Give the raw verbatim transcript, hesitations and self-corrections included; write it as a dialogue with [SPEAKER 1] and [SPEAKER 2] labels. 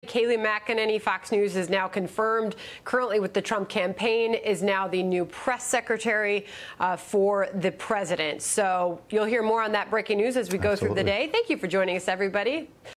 [SPEAKER 1] Kayleigh McEnany, Fox News is now confirmed, currently with the Trump campaign, is now the new press secretary uh, for the president. So you'll hear more on that breaking news as we go
[SPEAKER 2] Absolutely.
[SPEAKER 1] through the day. Thank you for joining us, everybody.